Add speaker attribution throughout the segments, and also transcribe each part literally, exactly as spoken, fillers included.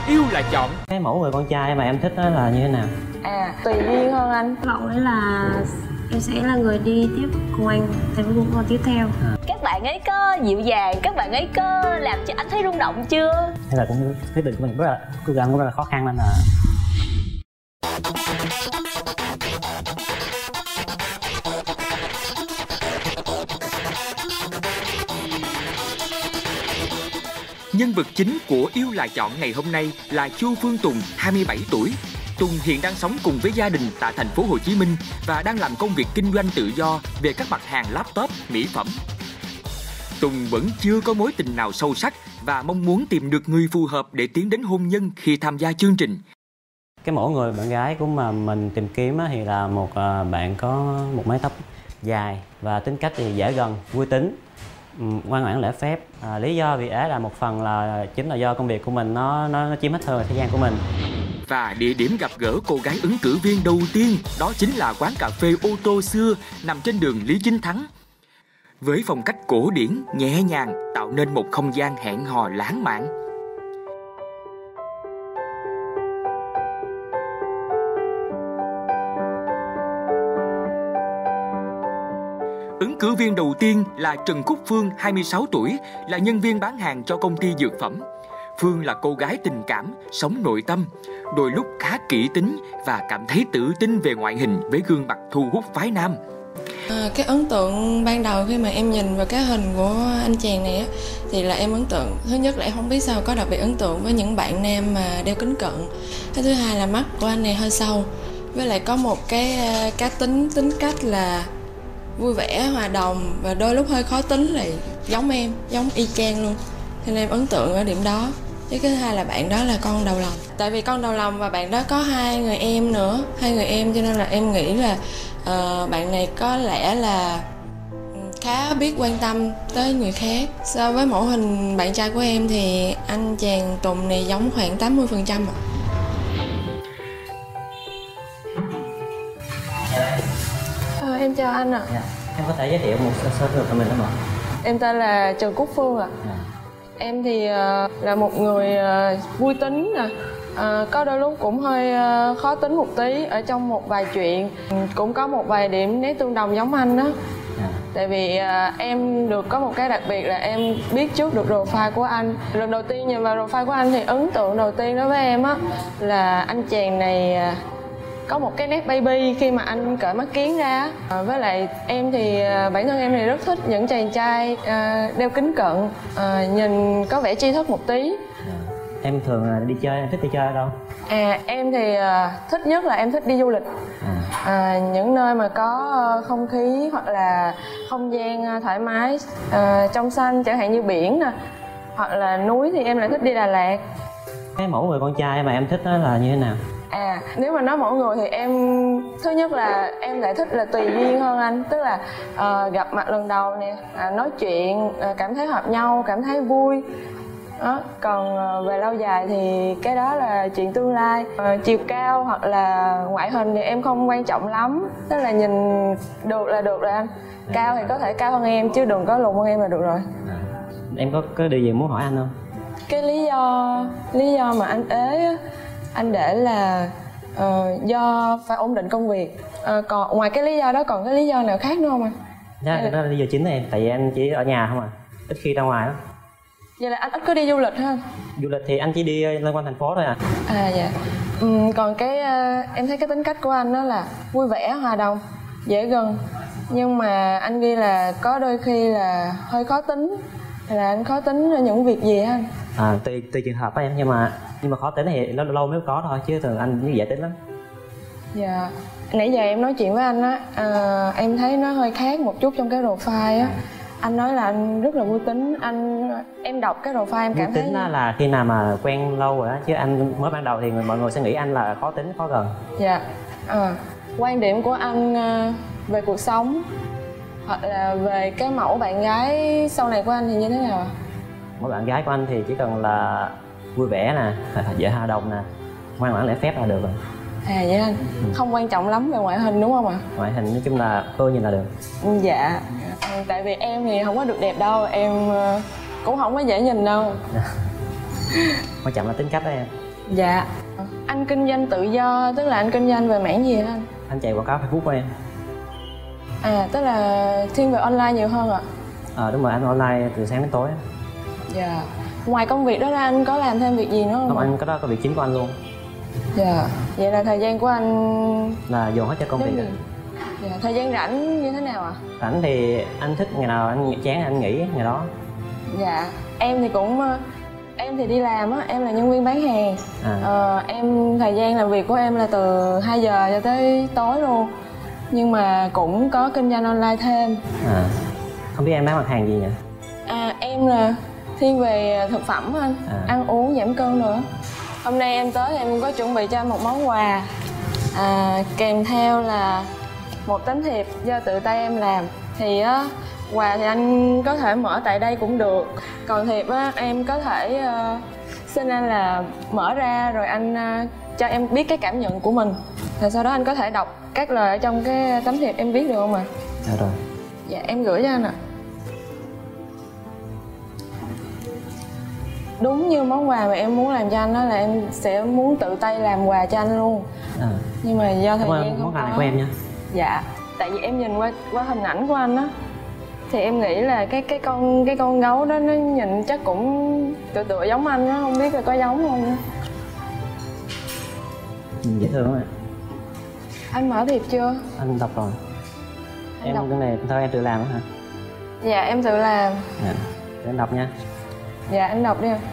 Speaker 1: Yêu Là Chọn.
Speaker 2: Cái mẫu người con trai mà em thích đó là như thế nào?
Speaker 3: À, tùy duyên hơn anh.
Speaker 4: Vọng ấy là em sẽ là người đi tiếp cùng anh tới bước con tiếp theo.
Speaker 5: À. Các bạn ấy có dịu dàng, các bạn ấy có làm cho anh thấy rung động chưa?
Speaker 2: Hay là cũng quyết định của mình rất là cố gắng, cũng rất là khó khăn nên là
Speaker 1: Nhân vật chính của Yêu Là Chọn ngày hôm nay là Chu Phương Tùng, hai mươi bảy tuổi. Tùng hiện đang sống cùng với gia đình tại thành phố Hồ Chí Minh và đang làm công việc kinh doanh tự do về các mặt hàng laptop, mỹ phẩm. Tùng vẫn chưa có mối tình nào sâu sắc và mong muốn tìm được người phù hợp để tiến đến hôn nhân khi tham gia chương trình.
Speaker 2: Cái mẫu người bạn gái của mà mình tìm kiếm thì là một bạn có một mái tóc dài và tính cách thì dễ gần, vui tính, ngoan ngoãn lễ phép. À, lý do vì ấy là một phần là chính là do công việc của mình nó nó, nó chiếm hết thời gian của mình.
Speaker 1: Và địa điểm gặp gỡ cô gái ứng cử viên đầu tiên đó chính là quán cà phê ô tô xưa nằm trên đường Lý Chính Thắng. Với phong cách cổ điển, nhẹ nhàng tạo nên một không gian hẹn hò lãng mạn. Ứng cử viên đầu tiên là Trần Cúc Phương, hai mươi sáu tuổi, là nhân viên bán hàng cho công ty dược phẩm. Phương là cô gái tình cảm, sống nội tâm, đôi lúc khá kỹ tính và cảm thấy tự tin về ngoại hình với gương mặt thu hút phái nam.
Speaker 3: À, cái ấn tượng ban đầu khi mà em nhìn vào cái hình của anh chàng này á, thì là em ấn tượng. Thứ nhất là em không biết sao có đặc biệt ấn tượng với những bạn nam mà đeo kính cận. Cái thứ hai là mắt của anh này hơi sâu, với lại có một cái cá tính tính cách là vui vẻ, hòa đồng và đôi lúc hơi khó tính, lại giống em, giống y chang luôn. Cho nên em ấn tượng ở điểm đó. Cái thứ hai là bạn đó là con đầu lòng. Tại vì con đầu lòng và bạn đó có hai người em nữa, hai người em cho nên là em nghĩ là uh, bạn này có lẽ là khá biết quan tâm tới người khác. So với mẫu hình bạn trai của em thì anh chàng Tùng này giống khoảng tám mươi phần trăm ạ. À, em chào anh ạ. À.
Speaker 2: Dạ. Em có thể giới thiệu một sơ lược của mình không ạ?
Speaker 3: Em tên là Trần Cúc Phương ạ. À. Dạ. Em thì uh, là một người uh, vui tính nè, uh, có đôi lúc cũng hơi uh, khó tính một tí ở trong một vài chuyện. Cũng có một vài điểm nét tương đồng giống anh đó. À. Tại vì uh, em được có một cái đặc biệt là em biết trước được profile của anh. Lần đầu tiên nhìn vào profile của anh thì ấn tượng đầu tiên đối với em á là anh chàng này uh, có một cái nét baby khi mà anh cởi mắt kiếng ra. À, với lại em thì bản thân em thì rất thích những chàng trai à, đeo kính cận, à, nhìn có vẻ tri thức một tí.
Speaker 2: À, em thường đi chơi, em thích đi chơi ở đâu?
Speaker 3: À, em thì à, thích nhất là em thích đi du lịch. À. À, những nơi mà có không khí hoặc là không gian thoải mái, à, trong xanh, chẳng hạn như biển nè, hoặc là núi thì em lại thích đi Đà Lạt.
Speaker 2: Cái mẫu người con trai mà em thích đó là như thế nào?
Speaker 3: À, nếu mà nói mỗi người thì em thứ nhất là em lại thích là tùy duyên hơn anh. Tức là uh, gặp mặt lần đầu nè, à, nói chuyện, à, cảm thấy hợp nhau, cảm thấy vui đó. Còn uh, về lâu dài thì cái đó là chuyện tương lai. uh, Chiều cao hoặc là ngoại hình thì em không quan trọng lắm. Tức là nhìn được là được rồi anh. Cao thì có thể cao hơn em chứ đừng có lùn hơn em là được rồi.
Speaker 2: À, em có, có điều gì muốn hỏi anh không?
Speaker 3: Cái lý do lý do mà anh ế á, anh để là uh, do phải ổn định công việc. Uh, còn ngoài cái lý do đó còn cái lý do nào khác nữa không anh?
Speaker 2: Dạ, đó là lý do chính này, tại vì anh chỉ ở nhà không à, ít khi ra ngoài đó.
Speaker 3: Vậy là anh ít có đi du lịch hả?
Speaker 2: Du lịch thì anh chỉ đi lên quanh thành phố thôi à. À
Speaker 3: dạ. Um, còn cái uh, em thấy cái tính cách của anh đó là vui vẻ, hòa đồng, dễ gần. Nhưng mà anh ghi là có đôi khi là hơi khó tính. Là anh khó tính ở những việc gì hả anh?
Speaker 2: À, tùy, tùy trường hợp đó em, nhưng mà nhưng mà khó tính thì lâu lâu mới có thôi, chứ thường anh như dễ tính lắm.
Speaker 3: Dạ. Nãy giờ em nói chuyện với anh á, à, em thấy nó hơi khác một chút trong cái profile á. À. Anh nói là anh rất là vui tính, anh em đọc cái profile em cảm
Speaker 2: vui
Speaker 3: thấy
Speaker 2: tính đó là khi nào mà quen lâu rồi á, chứ anh mới ban đầu thì mọi người sẽ nghĩ anh là khó tính, khó gần.
Speaker 3: Dạ. À, quan điểm của anh về cuộc sống hoặc là về cái mẫu bạn gái sau này của anh thì như thế nào?
Speaker 2: Mẫu bạn gái của anh thì chỉ cần là vui vẻ nè, dễ hòa đồng nè, ngoan ngoãn lễ phép là được rồi.
Speaker 3: À vậy anh, ừ. Không quan trọng lắm về ngoại hình đúng không ạ?
Speaker 2: Ngoại hình nói chung là tôi nhìn là được.
Speaker 3: Dạ. Tại vì em thì không có được đẹp đâu, em cũng không có dễ nhìn đâu.
Speaker 2: Quan trọng là tính cách đó em.
Speaker 3: Dạ. Anh kinh doanh tự do, tức là anh kinh doanh về mảng gì hả anh?
Speaker 2: Anh chạy quảng cáo Facebook của em.
Speaker 3: À, tức là thiên về online nhiều hơn ạ?
Speaker 2: Ờ à, đúng rồi, anh online từ sáng đến tối.
Speaker 3: Dạ. Ngoài công việc đó ra anh có làm thêm việc gì nữa không?
Speaker 2: Không, anh có đó có việc chính của anh luôn.
Speaker 3: Dạ. Vậy là thời gian của anh
Speaker 2: là dồn hết cho công việc.
Speaker 3: Dạ. Thời gian rảnh như thế nào ạ? À?
Speaker 2: Rảnh thì anh thích ngày nào anh chán anh nghỉ ngày đó.
Speaker 3: Dạ. Em thì cũng em thì đi làm á, em là nhân viên bán hàng. À. Ờ, em thời gian làm việc của em là từ hai giờ cho tới tối luôn. Nhưng mà cũng có kinh doanh online thêm.
Speaker 2: À. Không biết em bán mặt hàng gì nhỉ?
Speaker 3: À, em là thiên về thực phẩm anh, à. Ăn uống giảm cân nữa. Hôm nay em tới em có chuẩn bị cho anh một món quà, à, kèm theo là một tấm thiệp do tự tay em làm. Thì á, quà thì anh có thể mở tại đây cũng được. Còn thiệp á, em có thể uh, xin anh là mở ra rồi anh uh, cho em biết cái cảm nhận của mình. Rồi sau đó anh có thể đọc các lời ở trong cái tấm thiệp em viết được không ạ? À?
Speaker 2: Dạ rồi.
Speaker 3: Dạ em gửi cho anh ạ. À. Đúng như món quà mà em muốn làm cho anh đó là em sẽ muốn tự tay làm quà cho anh luôn. À. Nhưng mà do thời gian không
Speaker 2: có. Món quà này
Speaker 3: có.
Speaker 2: của em nha.
Speaker 3: Dạ. Tại vì em nhìn qua qua hình ảnh của anh á, thì em nghĩ là cái cái con cái con gấu đó nó nhìn chắc cũng tựa tựa giống anh á, không biết là có giống không.
Speaker 2: Nhìn dễ thương lắm ạ.
Speaker 3: Anh mở thiệp chưa?
Speaker 2: Anh đọc rồi. Anh em đọc. Cái này thôi em tự làm đó hả?
Speaker 3: Dạ em tự làm.
Speaker 2: Dạ. Để anh đọc nha.
Speaker 3: Dạ anh đọc đi ạ.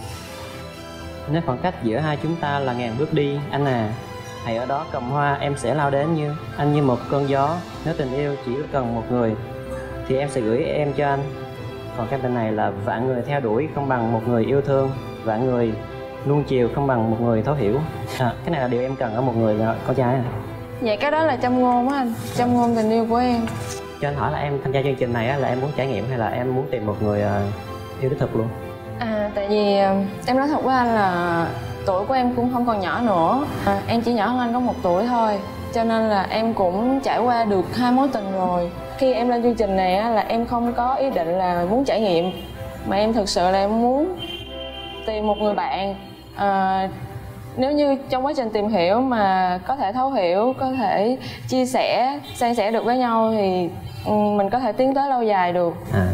Speaker 2: Nếu khoảng cách giữa hai chúng ta là ngàn bước đi, anh à, hãy ở đó cầm hoa, em sẽ lao đến như anh như một cơn gió. Nếu tình yêu chỉ cần một người thì em sẽ gửi em cho anh. Còn cái bên này là vạn người theo đuổi không bằng một người yêu thương, vạn người nuông chiều không bằng một người thấu hiểu. À, cái này là điều em cần ở một người có trai à?
Speaker 3: Dạ cái đó là châm ngôn á anh, châm ngôn tình yêu của em.
Speaker 2: Cho anh hỏi là em tham gia chương trình này là em muốn trải nghiệm hay là em muốn tìm một người yêu đích thực luôn?
Speaker 3: À, tại vì em nói thật với anh là tuổi của em cũng không còn nhỏ nữa, à, em chỉ nhỏ hơn anh có một tuổi thôi, cho nên là em cũng trải qua được hai mối tình rồi. Khi em lên chương trình này á, là em không có ý định là muốn trải nghiệm, mà em thực sự là em muốn tìm một người bạn. À, nếu như trong quá trình tìm hiểu mà có thể thấu hiểu, có thể chia sẻ, san sẻ được với nhau thì mình có thể tiến tới lâu dài được. À.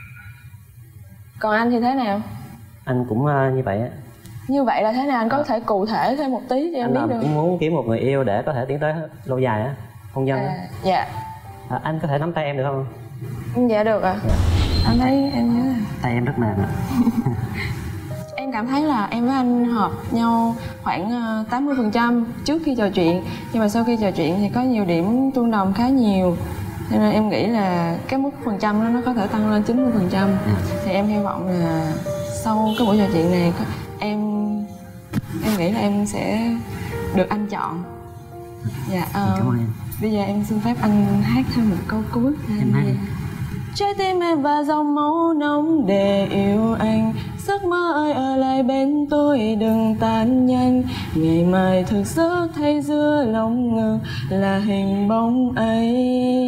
Speaker 3: Còn anh thì thế nào?
Speaker 2: Anh cũng uh, như vậy á.
Speaker 3: Như vậy là thế nào? Anh có à. thể cụ thể thêm một tí cho em biết được.
Speaker 2: Anh cũng muốn kiếm một người yêu để có thể tiến tới lâu dài á, hôn nhân á.
Speaker 3: À, dạ.
Speaker 2: À, anh có thể nắm tay em được không?
Speaker 3: Dạ được ạ. À. Dạ. Anh thấy em nhớ là
Speaker 2: tay em rất mềm ạ.
Speaker 3: Em cảm thấy là em với anh hợp nhau khoảng tám mươi phần trăm trước khi trò chuyện. Nhưng mà sau khi trò chuyện thì có nhiều điểm tương đồng khá nhiều. Cho nên em nghĩ là cái mức phần trăm đó nó có thể tăng lên chín mươi phần trăm. Thì em hy vọng là sau cái buổi trò chuyện này em em nghĩ là em sẽ được anh chọn. Dạ. Uh,
Speaker 2: Cảm ơn em.
Speaker 3: Bây giờ em xin phép anh hát thêm một câu cuối.
Speaker 2: Em hát.
Speaker 3: Trái tim em và dòng máu nóng để yêu anh. Giấc mơ ơi ở lại bên tôi đừng tan nhanh. Ngày mai thức giấc thấy giữa lòng ngực là hình bóng ấy.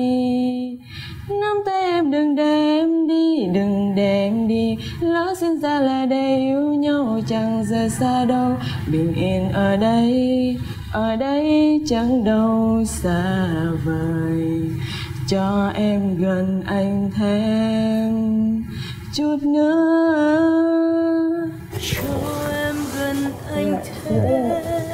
Speaker 3: Nắm tay em đừng đem đi, đừng đem đi. Lỡ sinh ra là để yêu nhau chẳng rời xa đâu. Bình yên ở đây, ở đây chẳng đâu xa vời. Cho em gần anh thêm chút nữa. Cho em gần anh thêm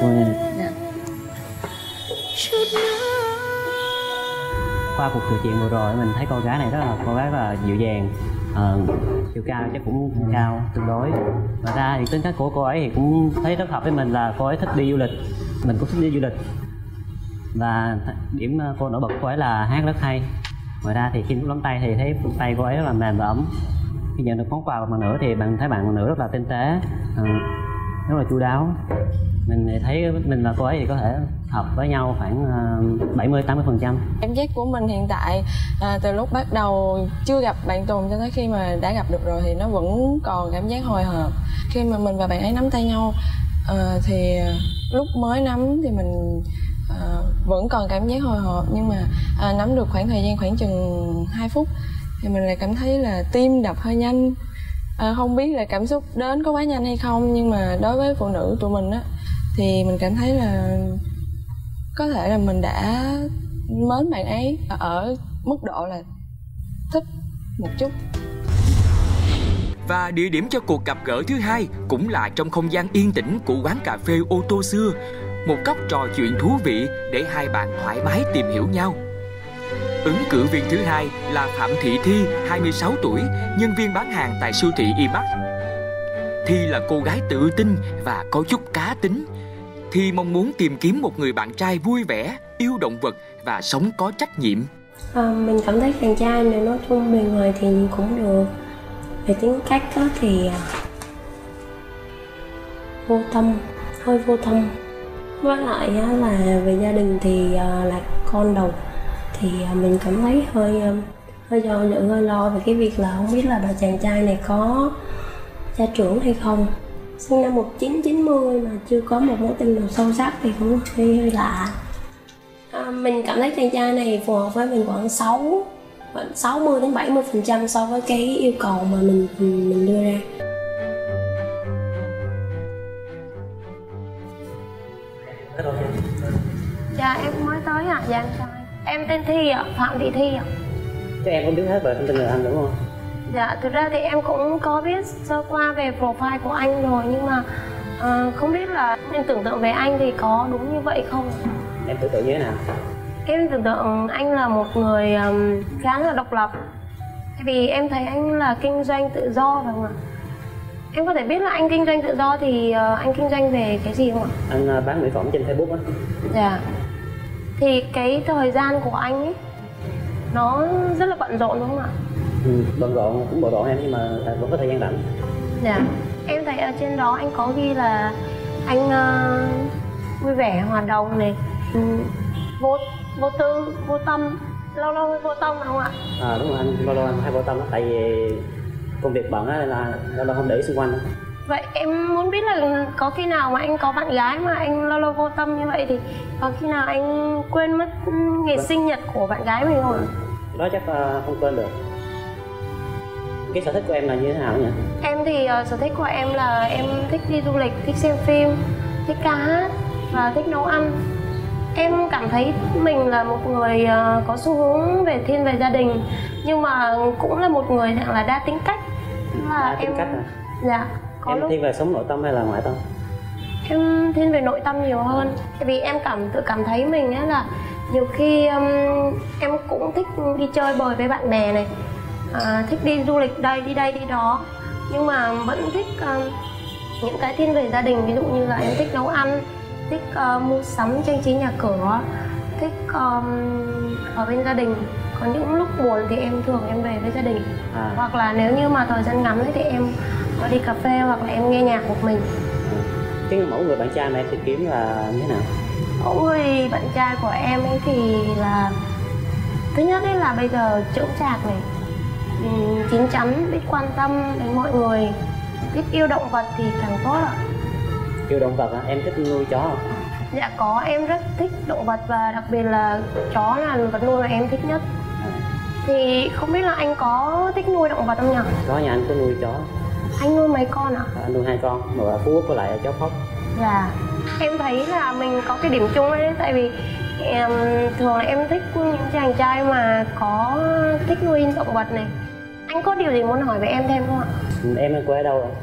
Speaker 3: chút nữa.
Speaker 2: Qua cuộc trò chuyện vừa rồi mình thấy cô gái này rất là cô gái rất là dịu dàng, uh, chiều cao chắc cũng cao tương đối. Và ra thì tính cách của cô ấy thì cũng thấy rất hợp với mình, là cô ấy thích đi du lịch, mình cũng thích đi du lịch. Và điểm cô nổi bật của cô ấy là hát rất hay. Ngoài ra thì khi nắm tay thì thấy tay cô ấy rất là mềm và ấm. Khi nhận được món quà của bạn nữ thì bạn thấy bạn nữ rất là tinh tế, uh, rất là chu đáo. Mình thấy mình và cô ấy thì có thể hợp với nhau khoảng bảy mươi tám mươi phần trăm.
Speaker 3: Cảm giác của mình hiện tại à, từ lúc bắt đầu chưa gặp bạn Tùng cho tới khi mà đã gặp được rồi thì nó vẫn còn cảm giác hồi hộp. Khi mà mình và bạn ấy nắm tay nhau à, thì lúc mới nắm thì mình à, vẫn còn cảm giác hồi hộp, nhưng mà à, nắm được khoảng thời gian khoảng chừng hai phút thì mình lại cảm thấy là tim đập hơi nhanh. À, không biết là cảm xúc đến có quá nhanh hay không, nhưng mà đối với phụ nữ tụi mình á thì mình cảm thấy là có thể là mình đã mến bạn ấy ở mức độ là thích một chút.
Speaker 1: Và địa điểm cho cuộc gặp gỡ thứ hai cũng là trong không gian yên tĩnh của quán cà phê ô tô xưa, một góc trò chuyện thú vị để hai bạn thoải mái tìm hiểu nhau. Ứng cử viên thứ hai là Phạm Thị Thi, hai mươi sáu tuổi, nhân viên bán hàng tại siêu thị IMAX. Thi là cô gái tự tin và có chút cá tính. Thi mong muốn tìm kiếm một người bạn trai vui vẻ, yêu động vật và sống có trách nhiệm.
Speaker 4: À, mình cảm thấy chàng trai này nói chung bề ngoài thì cũng được. Về tính cách đó thì vô tâm, hơi vô tâm. Với lại là về gia đình thì là con đầu, thì mình cảm thấy hơi hơi do dự, hơi lo về cái việc là không biết là bà chàng trai này có gia trưởng hay không. Sinh năm một nghìn chín trăm chín mươi mà chưa có một mối tình nào sâu sắc thì cũng hơi, hơi lạ. À, mình cảm thấy chàng trai này phù hợp với mình khoảng sáu sáu mươi đến bảy mươi phần trăm so với cái yêu cầu mà mình mình đưa ra. Dạ em mới tới ạ. Dạ em chào anh. Em tên Thi ạ, Phạm Thị Thi ạ.
Speaker 2: Chứ em cũng biết hết về thông tin người anh đúng không?
Speaker 4: Dạ thực ra thì em cũng có biết sơ qua về profile của anh rồi, nhưng mà uh, không biết là em tưởng tượng về anh thì có đúng như vậy không?
Speaker 2: Em tưởng tượng như thế nào?
Speaker 4: Em tưởng tượng anh là một người um, khá là độc lập. Tại vì em thấy anh là kinh doanh tự do phải không ạ? Em có thể biết là anh kinh doanh tự do thì uh, anh kinh doanh về cái gì không ạ?
Speaker 2: Anh uh, bán mỹ phẩm trên Facebook á.
Speaker 4: Dạ. Thì cái thời gian của anh ấy nó rất là bận rộn đúng không ạ?
Speaker 2: Ừ, bận rộn, cũng bận rộn em nhưng mà vẫn có thời gian rảnh.
Speaker 4: Dạ. Em thấy ở trên đó anh có ghi là anh uh, vui vẻ, hòa đồng này, vô vô tư, vô tâm, lâu lâu vô tâm phải không ạ?
Speaker 2: À đúng rồi, anh lâu lâu anh hay vô tâm đó, tại vì công việc bận á là lâu lâu không để ý xung quanh đó.
Speaker 4: Vậy em muốn biết là có khi nào mà anh có bạn gái mà anh lâu lâu vô tâm như vậy thì có khi nào anh quên mất ngày sinh nhật của bạn gái mình không?
Speaker 2: Đó chắc uh, không quên được. Cái sở thích của em là như thế nào nhỉ?
Speaker 4: Em thì uh, sở thích của em là em thích đi du lịch, thích xem phim, thích ca hát và thích nấu ăn. Em cảm thấy mình là một người uh, có xu hướng về thiên về gia đình, nhưng mà cũng là một người dạng là đa tính cách. Là
Speaker 2: đa tính
Speaker 4: em...
Speaker 2: cách à?
Speaker 4: Dạ. Có
Speaker 2: em
Speaker 4: lúc...
Speaker 2: thiên về sống nội tâm hay là ngoại tâm?
Speaker 4: Em thiên về nội tâm nhiều hơn. Tại vì em cảm tự cảm thấy mình ấy là nhiều khi um, em cũng thích đi chơi bời với bạn bè này, à, thích đi du lịch đây đi đây đi đó, nhưng mà vẫn thích um, những cái thiên về gia đình. Ví dụ như là em thích nấu ăn, thích uh, mua sắm trang trí nhà cửa, thích um, ở bên gia đình. Có những lúc buồn thì em thường em về với gia đình, à. Hoặc là nếu như mà thời gian ngắn ấy thì em đi cà phê hoặc là em nghe nhạc một mình.
Speaker 2: Cái mẫu người bạn trai mà em tìm kiếm là như thế nào?
Speaker 4: Mẫu người bạn trai của em ấy thì là thứ nhất ấy là bây giờ chững chạc này, chín chắn, biết quan tâm đến mọi người, biết yêu động vật thì càng tốt ạ.
Speaker 2: Yêu động vật à? Em thích nuôi chó không?
Speaker 4: Dạ có, em rất thích động vật và đặc biệt là chó là vật nuôi mà em thích nhất. À. Thì không biết là anh có thích nuôi động vật không nhỉ?
Speaker 2: Có, nhà anh có nuôi chó.
Speaker 4: Anh nuôi mấy con ạ? À?
Speaker 2: Anh nuôi hai con, một là Phú Quốc với lại chó Phốc.
Speaker 4: Dạ. Em thấy là mình có cái điểm chung đấy, tại vì em thường là em thích những chàng trai mà có thích nuôi động vật này. Anh có điều gì muốn hỏi về em thêm không ạ?
Speaker 2: Em quê ở đâu rồi?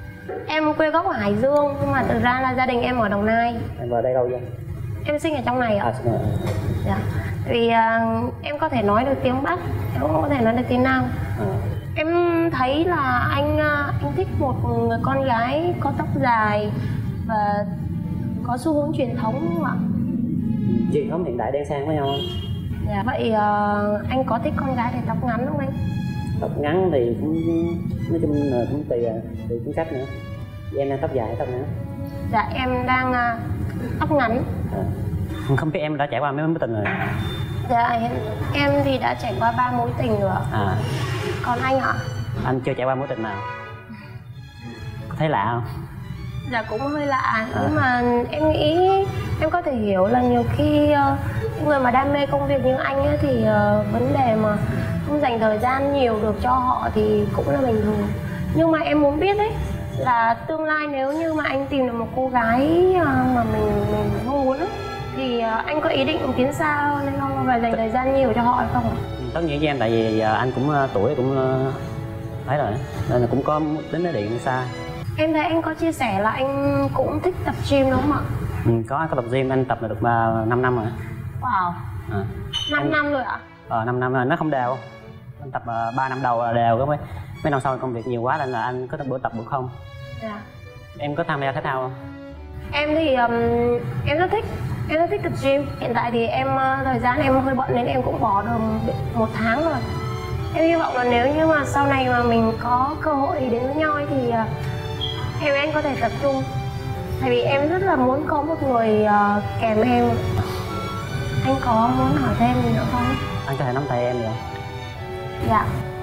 Speaker 4: Em quê gốc ở Hải Dương, nhưng mà thực ra là gia đình em ở Đồng Nai.
Speaker 2: Em vào đây đâu vậy?
Speaker 4: Em sinh ở trong này ạ.
Speaker 2: À, sinh ở...
Speaker 4: Dạ. Vì uh, em có thể nói được tiếng Bắc, em cũng có thể nói được tiếng Nam. À. Em thấy là anh uh, anh thích một người con gái có tóc dài và có xu hướng truyền thống không ạ?
Speaker 2: Truyền thống hiện đại đen sang với nhau không?
Speaker 4: Dạ. Vậy uh, anh có thích con gái để tóc ngắn không anh?
Speaker 2: Tóc ngắn thì cũng nói chung là cũng tùy tùy tính cách nữa. Em đang tóc dài hay tóc ngắn?
Speaker 4: Dạ em đang uh, tóc ngắn.
Speaker 2: À. Không biết em đã trải qua mấy mối tình rồi?
Speaker 4: Dạ em, em thì đã trải qua ba mối tình rồi. À. Còn anh ạ?
Speaker 2: Anh chưa trải qua mối tình nào. Có thấy lạ không?
Speaker 4: Dạ cũng hơi lạ, à. Nhưng mà em nghĩ em có thể hiểu là nhiều khi uh, người mà đam mê công việc như anh ấy, thì uh, vấn đề mà không dành thời gian nhiều được cho họ thì cũng là bình thường. Nhưng mà em muốn biết đấy, là tương lai nếu như mà anh tìm được một cô gái mà mình mình mong muốn ấy, thì anh có ý định tiến xa hơn hay không, và dành thời gian nhiều cho họ hay không?
Speaker 2: Tất nhiên với em, tại vì anh cũng tuổi cũng thấy rồi nên là cũng có đến cái điện xa.
Speaker 4: Em thấy anh có chia sẻ là anh cũng thích tập gym đúng không ạ?
Speaker 2: Ừ, có có tập gym, anh tập được năm năm rồi.
Speaker 4: Wow. À. năm em... năm rồi ạ? Ờ
Speaker 2: năm năm rồi, nó không đều. Anh tập uh, ba năm đầu là đều, có mấy mấy năm sau công việc nhiều quá nên là anh có bữa tập bữa không. Dạ. Em có tham gia thể thao không?
Speaker 4: Em thì um, em rất thích, em rất thích tập gym. Hiện tại thì em uh, thời gian em hơi bận nên em cũng bỏ được một tháng rồi. Em hy vọng là nếu như mà sau này mà mình có cơ hội đến với nhau ấy thì uh, em và anh có thể tập trung. Tại vì em rất là muốn có một người uh, kèm em. Anh có muốn hỏi thêm gì nữa không?
Speaker 2: Anh có thể nắm tay em được không?
Speaker 4: Dạ.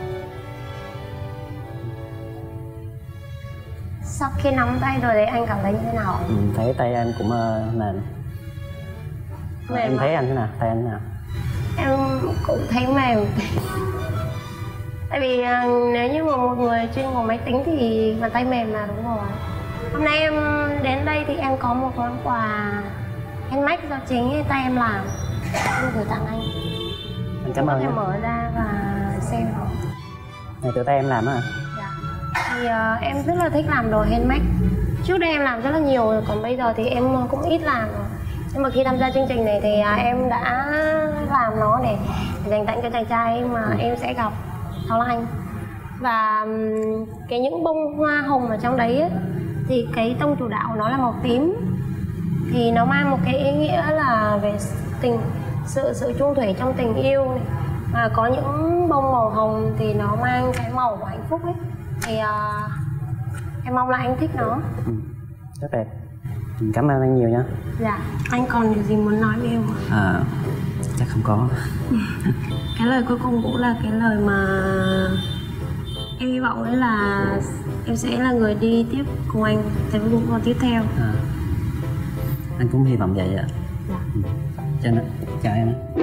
Speaker 4: Sau khi nắm tay rồi thì anh cảm thấy như thế nào?
Speaker 2: Ừ, thấy tay anh cũng uh, mềm. Mềm em thấy anh thế nào? Tay anh thế nào?
Speaker 4: Em cũng thấy mềm. Tại vì uh, nếu như mà một người chuyên ngồi máy tính thì bàn tay mềm là đúng rồi. Hôm nay em đến đây thì em có một món quà handmade do chính tay em làm. Em gửi tặng anh.
Speaker 2: Anh cảm ơn.
Speaker 4: Em mở ra và xem.
Speaker 2: Này tự tay em làm á?
Speaker 4: Dạ. Thì uh, em rất là thích làm đồ handmade. Trước đây em làm rất là nhiều rồi, còn bây giờ thì em cũng ít làm rồi. Nhưng mà khi tham gia chương trình này thì uh, em đã làm nó để, để dành tặng cho chàng trai mà ừ. em sẽ gặp, đó là anh. Và um, cái những bông hoa hồng ở trong đấy ấy, thì cái tông chủ đạo nó là màu tím. Thì nó mang một cái ý nghĩa là về tình, sự sự chung thủy trong tình yêu này. Và có những bông màu hồng thì nó mang cái màu của hạnh phúc ấy. Thì uh, em mong là anh thích nó.
Speaker 2: Ừ, rất đẹp. Cảm ơn anh nhiều nha.
Speaker 4: Dạ. Anh còn điều gì muốn nói với em không?
Speaker 2: À, chắc không có.
Speaker 4: Cái lời cuối cùng cũng là cái lời mà em hy vọng đấy là em sẽ là người đi tiếp cùng anh tới bước còn tiếp theo. À,
Speaker 2: anh cũng hy vọng vậy ạ.
Speaker 4: Dạ.
Speaker 2: Ừ. Cho nên chào em. Dạ.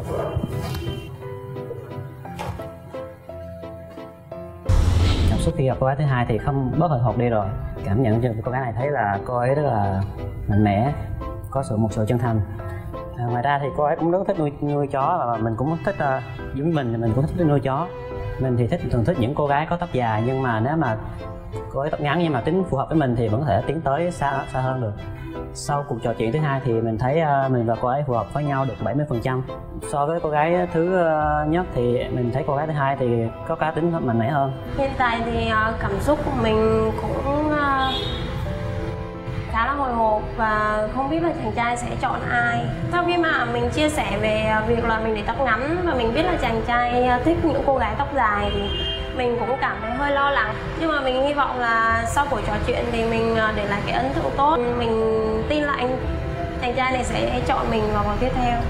Speaker 2: Cảm xúc khi gặp cô gái thứ hai thì không bớt hồi hộp đi rồi. Cảm nhận cho cô gái này thấy là cô ấy rất là mạnh mẽ, có sự một sự chân thành. À, ngoài ra thì cô ấy cũng rất thích nuôi nuôi chó và mình cũng thích uh, giống mình thì mình cũng thích nuôi chó. Mình thì thích thường thích những cô gái có tóc dài, nhưng mà nếu mà cô ấy tóc ngắn nhưng mà tính phù hợp với mình thì vẫn có thể tiến tới xa xa hơn được. Sau cuộc trò chuyện thứ hai thì mình thấy uh, mình và cô ấy phù hợp với nhau được bảy mươi phần trăm. So với cô gái thứ uh, nhất thì mình thấy cô gái thứ hai thì có cá tính mạnh mẽ hơn.
Speaker 4: Hiện tại thì uh, cảm xúc của mình cũng uh, khá là hồi hộp và không biết là chàng trai sẽ chọn ai. Sau khi mà mình chia sẻ về việc là mình để tóc ngắn và mình biết là chàng trai thích những cô gái tóc dài thì mình cũng cảm thấy hơi lo lắng. Nhưng mà mình hy vọng là sau buổi trò chuyện thì mình để lại cái ấn tượng tốt. Mình tin là anh chàng trai này sẽ chọn mình vào vòng tiếp theo.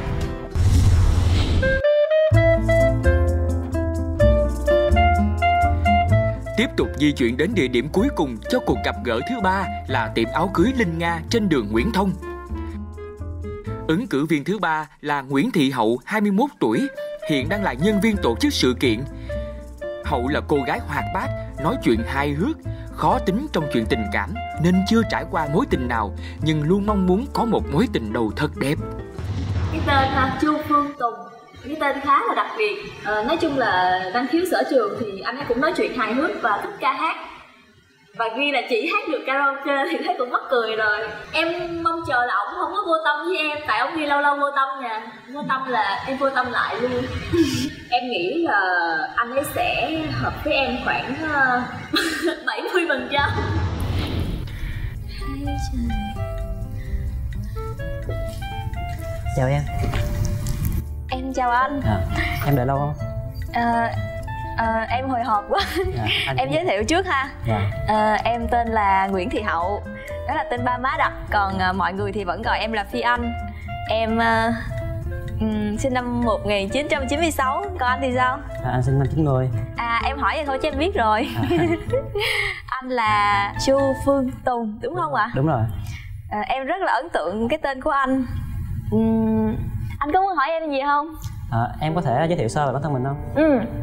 Speaker 1: Tiếp tục di chuyển đến địa điểm cuối cùng cho cuộc gặp gỡ thứ ba là tiệm áo cưới Linh Nga trên đường Nguyễn Thông. Ứng cử viên thứ ba là Nguyễn Thị Hậu, hai mươi mốt tuổi, hiện đang là nhân viên tổ chức sự kiện. Hậu là cô gái hoạt bát, nói chuyện hài hước, khó tính trong chuyện tình cảm nên chưa trải qua mối tình nào nhưng luôn mong muốn có một mối tình đầu thật đẹp.
Speaker 5: Cái tên ha, Chu Phương Tùng, cái tên khá là đặc biệt. À, nói chung là năng khiếu sở trường thì anh ấy cũng nói chuyện hài hước và thích ca hát. Và ghi là chỉ hát được karaoke thì thấy cũng mắc cười rồi. Em mong chờ là ổng không có vô tâm với em, tại ổng ghi lâu lâu vô tâm nha. Vô tâm là em vô tâm lại luôn. Em nghĩ là anh ấy sẽ hợp với em khoảng bảy mươi phần trăm.
Speaker 2: Chào em.
Speaker 5: Em chào anh.
Speaker 2: À, em đợi lâu không?
Speaker 5: À, à, em hồi hộp quá. Dạ, em giới thiệu trước ha.
Speaker 2: Dạ.
Speaker 5: À, em tên là Nguyễn Thị Hậu, đó là tên ba má đặt, còn à, mọi người thì vẫn gọi em là Phi Anh. Em à, um, sinh năm một nghìn chín trăm chín mươi sáu, còn anh thì sao?
Speaker 2: À, anh sinh năm chín mươi.
Speaker 5: À, em hỏi vậy thôi chứ em biết rồi. À. Anh là Chu Phương Tùng đúng không ạ?
Speaker 2: Đúng rồi.
Speaker 5: À, em rất là ấn tượng cái tên của anh. uhm, Anh có muốn hỏi em gì không?
Speaker 2: À, em có thể giới thiệu sơ về bản thân mình không?
Speaker 5: Ừ.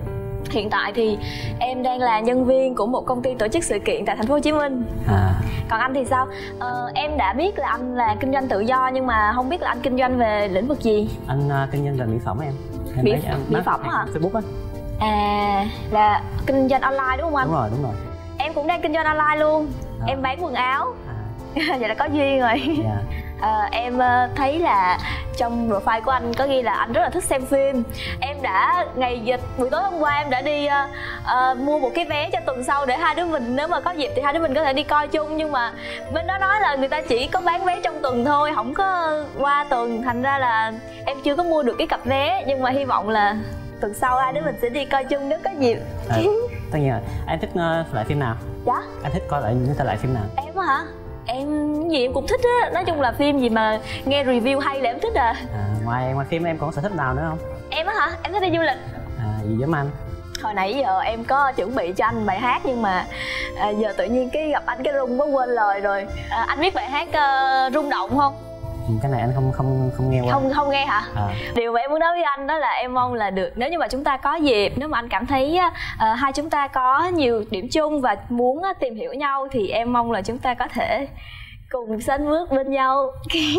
Speaker 5: Hiện tại thì em đang là nhân viên của một công ty tổ chức sự kiện tại thành phố Hồ Chí Minh.
Speaker 2: À.
Speaker 5: Còn anh thì sao? Ờ, em đã biết là anh là kinh doanh tự do nhưng mà không biết là anh kinh doanh về lĩnh vực gì?
Speaker 2: Anh uh, kinh doanh về mỹ phẩm em. em
Speaker 5: Mỹ,
Speaker 2: em
Speaker 5: mỹ phẩm hả?
Speaker 2: Facebook á.
Speaker 5: À, là kinh doanh online đúng không anh?
Speaker 2: Đúng rồi, đúng rồi.
Speaker 5: Em cũng đang kinh doanh online luôn. À. Em bán quần áo. À. Vậy là có duyên rồi. Yeah. À, em thấy là trong profile của anh có ghi là anh rất là thích xem phim. Em đã ngày dịch buổi tối hôm qua em đã đi uh, uh, mua một cái vé cho tuần sau để hai đứa mình, nếu mà có dịp thì hai đứa mình có thể đi coi chung. Nhưng mà bên đó nói là người ta chỉ có bán vé trong tuần thôi, không có qua tuần, thành ra là em chưa có mua được cái cặp vé. Nhưng mà hy vọng là tuần sau hai đứa mình sẽ đi coi chung nếu có dịp.
Speaker 2: À, tất nhiên rồi. Anh thích uh, loại phim nào?
Speaker 5: Dạ?
Speaker 2: Anh thích coi lại những thể loại phim nào?
Speaker 5: Em hả? Em gì em cũng thích á, nói chung là phim gì mà nghe review hay là em thích à.
Speaker 2: À, ngoài ngoài phim em còn sở thích nào nữa không?
Speaker 5: Em á hả? Em thích đi du lịch.
Speaker 2: À, gì giống anh?
Speaker 5: Hồi nãy giờ em có chuẩn bị cho anh bài hát nhưng mà à, giờ tự nhiên cái gặp anh cái rung quá quên lời rồi. À, anh biết bài hát uh, Rung Động không?
Speaker 2: Cái này anh không không không nghe qua.
Speaker 5: Không không nghe hả? À. Điều mà em muốn nói với anh đó là em mong là được, nếu như mà chúng ta có dịp, nếu mà anh cảm thấy uh, hai chúng ta có nhiều điểm chung và muốn uh, tìm hiểu nhau thì em mong là chúng ta có thể cùng sánh bước bên nhau.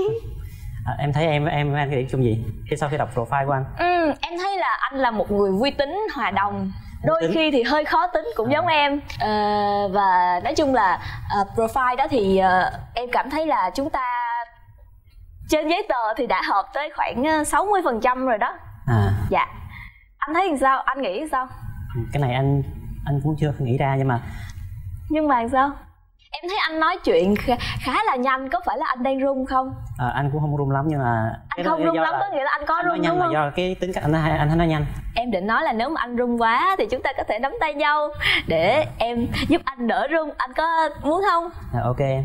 Speaker 2: À, em thấy em em anh cái điểm chung gì khi sau khi đọc profile của anh?
Speaker 5: Ừ, em thấy là anh là một người vui tính, hòa đồng, đôi tính. khi thì hơi khó tính cũng à. giống em. À, và nói chung là uh, profile đó thì uh, em cảm thấy là chúng ta trên giấy tờ thì đã hợp tới khoảng sáu mươi phần trăm rồi đó. À. Dạ. Anh thấy làm sao? Anh nghĩ sao?
Speaker 2: Cái này anh anh cũng chưa nghĩ ra nhưng mà
Speaker 5: nhưng mà sao? Em thấy anh nói chuyện khá, khá là nhanh, có phải là anh đang run không?
Speaker 2: À, anh cũng không run lắm nhưng mà
Speaker 5: anh không run lắm có nghĩa là anh có
Speaker 2: anh
Speaker 5: run
Speaker 2: nói nhanh
Speaker 5: đúng không?
Speaker 2: Là do cái tính cách anh anh anh nói nhanh.
Speaker 5: Em định nói là nếu mà anh run quá thì chúng ta có thể nắm tay nhau để em giúp anh đỡ run, anh có muốn không?
Speaker 2: À, ok em.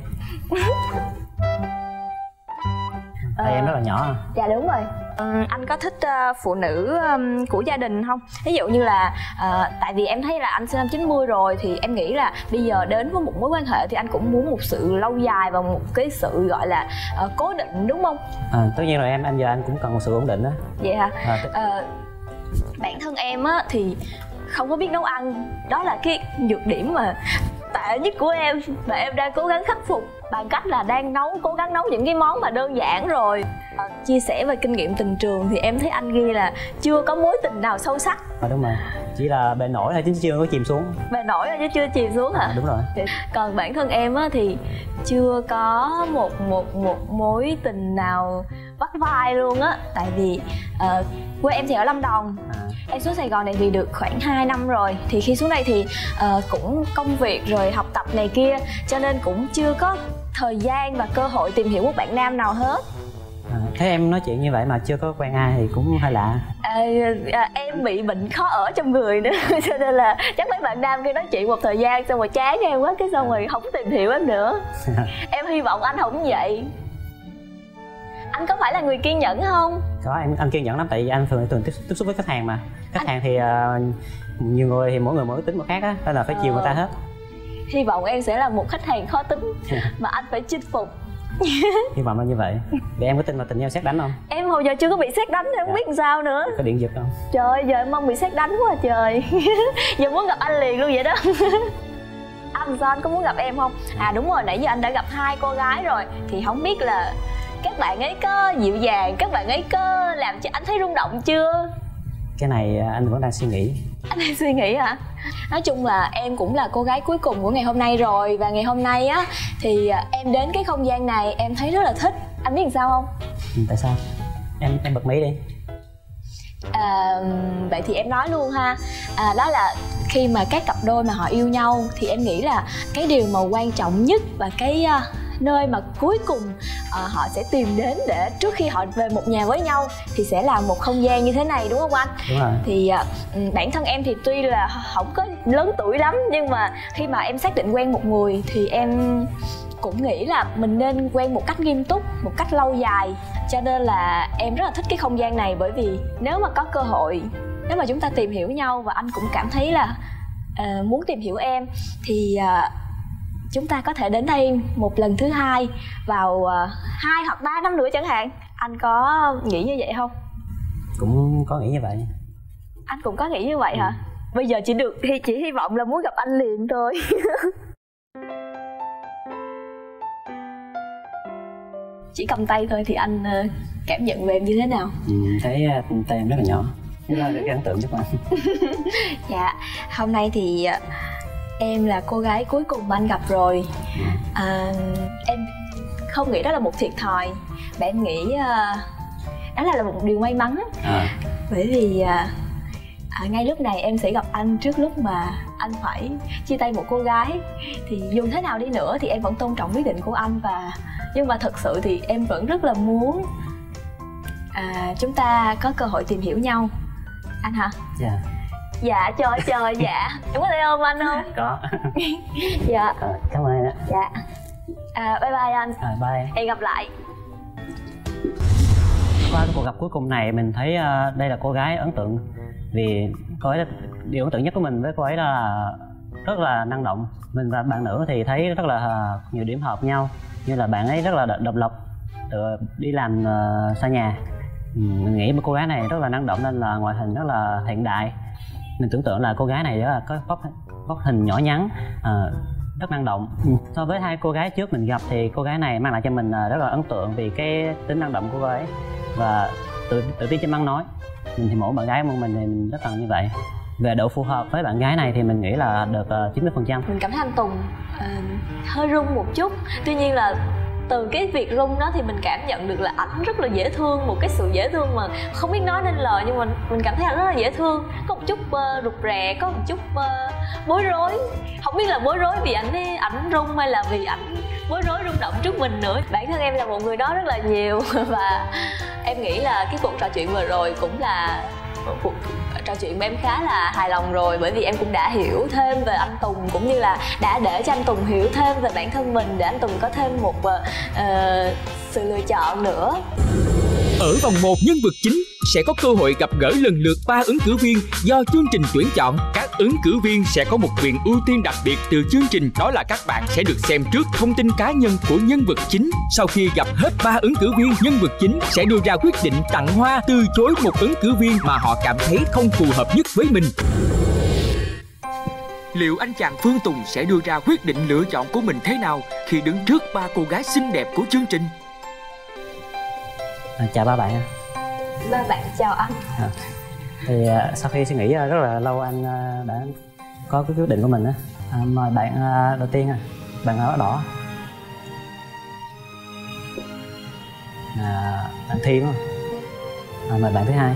Speaker 2: Tay ờ... em rất là nhỏ à?
Speaker 5: Dạ đúng rồi. Ừ, anh có thích uh, phụ nữ um, của gia đình không? Ví dụ như là uh, tại vì em thấy là anh sinh năm chín mươi rồi thì em nghĩ là bây giờ đến với một mối quan hệ thì anh cũng muốn một sự lâu dài và một cái sự gọi là uh, cố định đúng không?
Speaker 2: À, tất nhiên rồi em, anh giờ anh cũng cần một sự ổn định đó.
Speaker 5: Vậy hả? À, t- uh, bản thân em á thì không có biết nấu ăn, đó là cái nhược điểm mà tệ nhất của em và em đang cố gắng khắc phục bằng cách là đang nấu cố gắng nấu những cái món mà đơn giản rồi. À, chia sẻ về kinh nghiệm tình trường thì em thấy anh ghi là chưa có mối tình nào sâu sắc.
Speaker 2: À, đúng rồi, chỉ là bề nổi thôi chứ chưa có chìm xuống.
Speaker 5: Bề nổi thôi chứ chưa chìm xuống hả?
Speaker 2: À, đúng rồi.
Speaker 5: Còn bản thân em á thì chưa có một một một mối tình nào vắt vai luôn á, tại vì uh, quê em thì ở Lâm Đồng. À. Em xuống Sài Gòn này thì được khoảng hai năm rồi. Thì khi xuống đây thì uh, cũng công việc rồi học tập này kia, cho nên cũng chưa có thời gian và cơ hội tìm hiểu một bạn nam nào hết.
Speaker 2: À, thế em nói chuyện như vậy mà chưa có quen ai thì cũng hơi lạ.
Speaker 5: À, à, em bị bệnh khó ở trong người nữa cho nên là chắc mấy bạn nam kia nói chuyện một thời gian xong rồi chán em quá, cái xong rồi không tìm hiểu em nữa. Em hy vọng anh không vậy. Anh có phải là người kiên nhẫn không?
Speaker 2: Có, em anh kiên nhẫn lắm, tại vì anh thường thường tiếp, tiếp xúc với khách hàng mà. Khách anh... hàng thì uh, nhiều người thì mỗi người mỗi tính một khác á, nên là phải chiều ờ... người ta hết.
Speaker 5: Hy vọng em sẽ là một khách hàng khó tính mà anh phải chinh phục.
Speaker 2: Hy vọng là như vậy. Vậy em có tin vào tình yêu sét đánh không?
Speaker 5: Em hồi giờ chưa có bị sét đánh, em không biết làm sao nữa.
Speaker 2: Có điện giật không?
Speaker 5: Trời, giờ em mong bị sét đánh quá trời. Giờ muốn gặp anh liền luôn vậy đó. Anh sao, anh có muốn gặp em không? À đúng rồi, nãy giờ anh đã gặp hai cô gái rồi. Thì không biết là các bạn ấy có dịu dàng, các bạn ấy có làm cho anh thấy rung động chưa?
Speaker 2: Cái này anh vẫn đang suy nghĩ.
Speaker 5: Anh đang suy nghĩ hả? Nói chung là em cũng là cô gái cuối cùng của ngày hôm nay rồi. Và ngày hôm nay á thì em đến cái không gian này em thấy rất là thích. Anh biết làm sao không?
Speaker 2: Ừ, tại sao? Em em bật mí đi.
Speaker 5: À, vậy thì em nói luôn ha. À, đó là khi mà các cặp đôi mà họ yêu nhau thì em nghĩ là cái điều mà quan trọng nhất và cái uh, nơi mà cuối cùng uh, họ sẽ tìm đến để trước khi họ về một nhà với nhau thì sẽ là một không gian như thế này, đúng không anh?
Speaker 2: Đúng rồi.
Speaker 5: Thì uh, bản thân em thì tuy là không có lớn tuổi lắm, nhưng mà khi mà em xác định quen một người thì em cũng nghĩ là mình nên quen một cách nghiêm túc, một cách lâu dài. Cho nên là em rất là thích cái không gian này, bởi vì nếu mà có cơ hội, nếu mà chúng ta tìm hiểu nhau và anh cũng cảm thấy là uh, muốn tìm hiểu em thì uh, chúng ta có thể đến đây một lần thứ hai vào uh, hai hoặc ba năm nữa chẳng hạn. Anh có nghĩ như vậy không?
Speaker 2: Cũng có nghĩ như vậy.
Speaker 5: Anh cũng có nghĩ như vậy hả? Bây giờ chỉ được thì chỉ hy vọng là muốn gặp anh liền thôi. Chỉ cầm tay thôi thì anh cảm nhận về em như thế nào?
Speaker 2: Ừ, thấy tay em rất là nhỏ. Thế là cái ấn tượng cho bạn.
Speaker 5: Dạ, hôm nay thì em là cô gái cuối cùng mà anh gặp rồi. à, Em không nghĩ đó là một thiệt thòi, mà em nghĩ uh, đó là một điều may mắn. à. Bởi vì uh, à, ngay lúc này em sẽ gặp anh trước lúc mà anh phải chia tay một cô gái. Thì dù thế nào đi nữa thì em vẫn tôn trọng quyết định của anh. Và nhưng mà thật sự thì em vẫn rất là muốn à, chúng ta có cơ hội tìm hiểu nhau. Anh hả?
Speaker 2: Dạ.
Speaker 5: Dạ, trời trời, dạ. Em có thể ôm anh không?
Speaker 2: Có.
Speaker 5: Dạ.
Speaker 2: À, cảm ơn ạ.
Speaker 5: Dạ. À, bye bye anh.
Speaker 2: À, bye.
Speaker 5: Hẹn gặp lại.
Speaker 2: Qua cái cuộc gặp cuối cùng này mình thấy uh, đây là cô gái ấn tượng. Vì cô ấy, điều ấn tượng nhất của mình với cô ấy là rất là năng động. Mình và bạn nữ thì thấy rất là uh, nhiều điểm hợp nhau. Như là bạn ấy rất là độc lập, tự đi làm uh, xa nhà. Mình nghĩ cô gái này rất là năng động nên là ngoại hình rất là hiện đại. Mình tưởng tượng là cô gái này rất là có vóc vóc hình nhỏ nhắn, uh, rất năng động. So với hai cô gái trước mình gặp thì cô gái này mang lại cho mình rất là ấn tượng vì cái tính năng động của cô ấy và tự tự tin trên ăn nói. Mình thì mỗi bạn gái của mình thì mình rất cần như vậy. Về độ phù hợp với bạn gái này thì mình nghĩ là được chín mươi phần trăm.
Speaker 5: Mình cảm thấy anh Tùng uh, hơi rung một chút. Tuy nhiên là từ cái việc rung đó thì mình cảm nhận được là ảnh rất là dễ thương. Một cái sự dễ thương mà không biết nói nên lời, nhưng mà mình cảm thấy ảnh rất là dễ thương. Có một chút uh, rụt rè, có một chút uh, bối rối. Không biết là bối rối vì ảnh ấy, ảnh rung hay là vì ảnh bối rối rung động trước mình nữa. Bản thân em là một người đó rất là nhiều. Và em nghĩ là cái cuộc trò chuyện vừa rồi cũng là một cuộc trò chuyện mà em khá là hài lòng rồi. Bởi vì em cũng đã hiểu thêm về anh Tùng, cũng như là đã để cho anh Tùng hiểu thêm về bản thân mình, để anh Tùng có thêm một uh, sự lựa chọn nữa.
Speaker 1: Ở vòng một, nhân vật chính sẽ có cơ hội gặp gỡ lần lượt ba ứng cử viên do chương trình tuyển chọn. Các ứng cử viên sẽ có một quyền ưu tiên đặc biệt từ chương trình, đó là các bạn sẽ được xem trước thông tin cá nhân của nhân vật chính. Sau khi gặp hết ba ứng cử viên, nhân vật chính sẽ đưa ra quyết định tặng hoa, từ chối một ứng cử viên mà họ cảm thấy không phù hợp nhất với mình. Liệu anh chàng Phương Tùng sẽ đưa ra quyết định lựa chọn của mình thế nào khi đứng trước ba cô gái xinh đẹp của chương trình?
Speaker 2: À, chào ba bạn.
Speaker 5: Ba bạn chào anh.
Speaker 2: À, thì uh, sau khi suy nghĩ uh, rất là lâu anh uh, đã có cái quyết định của mình á. À, mời bạn uh, đầu tiên, uh, bạn áo đỏ. À, bạn Thi đúng không? À, mời bạn thứ hai.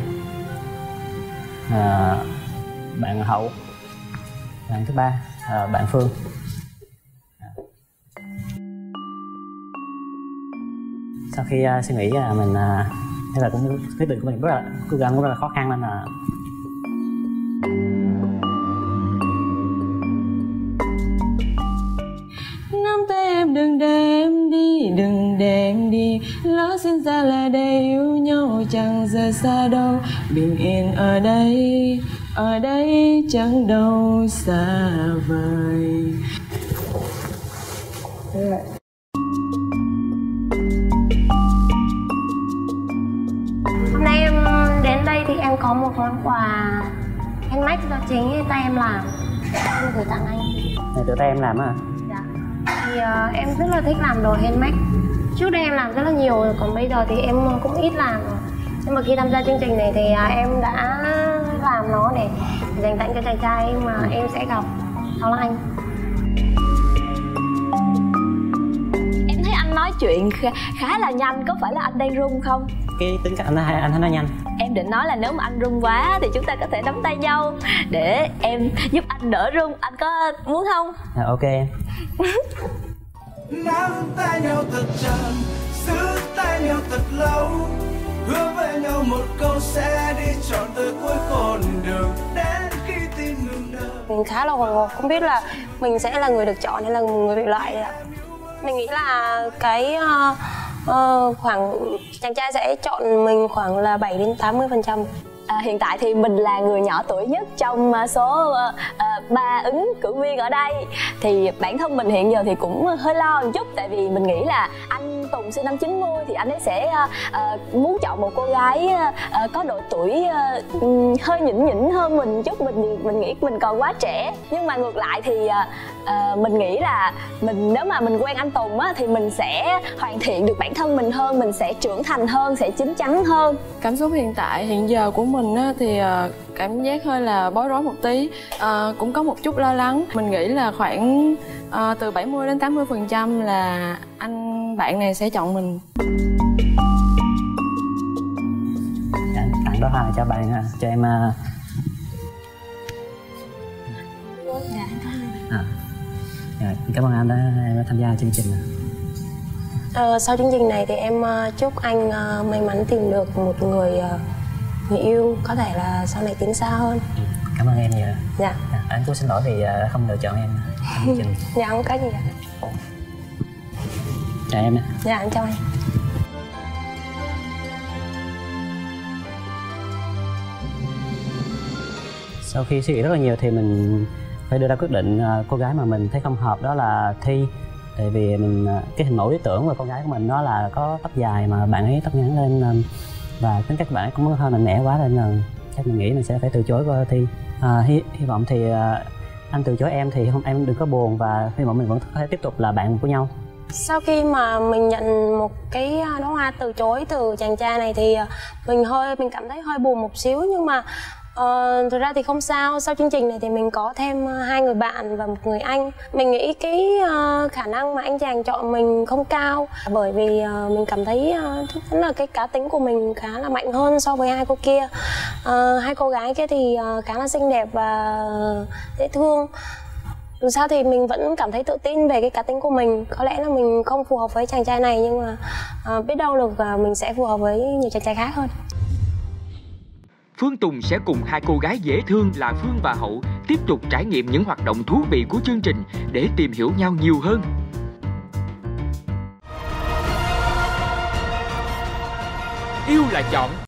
Speaker 2: À, bạn Hậu. Bạn thứ ba, à, bạn Phương. Sau khi uh, suy nghĩ uh, mình uh, thế là cũng quyết định của mình rất là cố gắng, cũng rất là khó khăn nên là
Speaker 3: nắm tay em đừng để em đi, đừng để em đi. Lỡ sinh ra là để yêu nhau, chẳng rời xa đâu. Bình yên ở đây, ở đây chẳng đâu xa vời.
Speaker 4: Hôm nay em đến đây thì em có một món quà handmade do chính tay em làm, em gửi tặng anh.
Speaker 2: này tự tay em làm á?
Speaker 4: Dạ. Thì uh, em rất là thích làm đồ handmade. Trước đây em làm rất là nhiều rồi, còn bây giờ thì em cũng ít làm rồi. Nhưng mà khi tham gia chương trình này thì uh, em đã làm nó để dành tặng cho chàng trai mà em sẽ gặp, đó là anh.
Speaker 5: Em thấy anh nói chuyện khá, khá là nhanh, có phải là anh đang run không?
Speaker 2: Cái tính cách anh anh anh thấy nó nhanh.
Speaker 5: Em định nói là nếu mà anh run quá thì chúng ta có thể nắm tay nhau để em giúp anh đỡ run. Anh có muốn không?
Speaker 2: À, ok em.
Speaker 6: Nắm tay nhau thật chặt, giữ tay nhau thật lâu, hứa với nhau một câu sẽ đi trọn tới cuối con đường, đến khi tim ngừng đập.
Speaker 4: Mình khá là hồi hộp, không biết là mình sẽ là người được chọn hay là người bị loại ạ. Mình nghĩ là cái uh, uh, khoảng chàng trai sẽ chọn mình khoảng là bảy đến tám mươi phần trăm.
Speaker 5: À, hiện tại thì mình là người nhỏ tuổi nhất trong số ba uh, uh, ứng cử viên ở đây. Thì bản thân mình hiện giờ thì cũng hơi lo một chút, tại vì mình nghĩ là anh Tùng sinh năm chín mươi thì anh ấy sẽ uh, uh, muốn chọn một cô gái uh, có độ tuổi uh, um, hơi nhỉnh nhỉnh hơn mình chút. Mình mình nghĩ mình còn quá trẻ. Nhưng mà ngược lại thì uh, uh, mình nghĩ là mình nếu mà mình quen anh Tùng á, thì mình sẽ hoàn thiện được bản thân mình hơn, mình sẽ trưởng thành hơn, sẽ chín chắn hơn.
Speaker 3: Cảm xúc hiện tại hiện giờ của mình á, thì cảm giác hơi là bối rối một tí, à, cũng có một chút lo lắng. Mình nghĩ là khoảng à, từ bảy mươi đến tám mươi phần trăm là anh bạn này sẽ chọn mình.
Speaker 2: Tặng đó hoa cho bạn ha, cho em. À. À. Rồi, cảm ơn anh đã, đã tham gia chương trình.
Speaker 4: Ờ, sau chương trình này thì em uh, chúc anh uh, may mắn tìm được một người uh, người yêu, có thể là sau này tiến xa hơn.
Speaker 2: Ừ, cảm ơn em nhiều.
Speaker 4: Dạ.
Speaker 2: À, anh cũng xin lỗi vì uh, không lựa chọn em trong chương trình.
Speaker 4: Dạ không có gì ạ.
Speaker 2: Chào em.
Speaker 4: Dạ anh chào anh.
Speaker 2: Sau khi suy nghĩ rất là nhiều thì mình phải đưa ra quyết định uh, cô gái mà mình thấy không hợp đó là Thi. Tại vì mình cái hình mẫu lý tưởng của con gái của mình đó là có tóc dài mà bạn ấy tóc ngắn lên, và tính cách bạn ấy cũng hơi mạnh mẽ quá nên là chắc mình nghĩ mình sẽ phải từ chối cô Thi. À, hy, hy vọng thì à, anh từ chối em thì không, em đừng có buồn, và hy vọng mình vẫn có thể tiếp tục là bạn của nhau.
Speaker 4: Sau khi mà mình nhận một cái đóa hoa từ chối từ chàng trai này thì mình hơi mình cảm thấy hơi buồn một xíu, nhưng mà Ờ, thực ra thì không sao. Sau chương trình này thì mình có thêm hai người bạn và một người anh. Mình nghĩ cái uh, khả năng mà anh chàng chọn mình không cao, bởi vì uh, mình cảm thấy uh, chắc chắn là cái cá tính của mình khá là mạnh hơn so với hai cô kia. Uh, hai cô gái kia thì uh, khá là xinh đẹp và dễ thương. Dù sao thì mình vẫn cảm thấy tự tin về cái cá tính của mình. Có lẽ là mình không phù hợp với chàng trai này, nhưng mà uh, biết đâu được uh, mình sẽ phù hợp với nhiều chàng trai khác hơn.
Speaker 1: Phương Tùng sẽ cùng hai cô gái dễ thương là Phương và Hậu tiếp tục trải nghiệm những hoạt động thú vị của chương trình để tìm hiểu nhau nhiều hơn. Yêu là chọn